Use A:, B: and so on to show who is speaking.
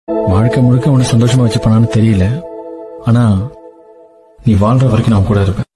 A: வாழ்க்கை முழுக்க உன்னை சந்தோஷமா வச்சுப்பானான்னு தெரியல, ஆனா நீ வாழ்ற வரைக்கும் நான் கூட இருப்பேன்.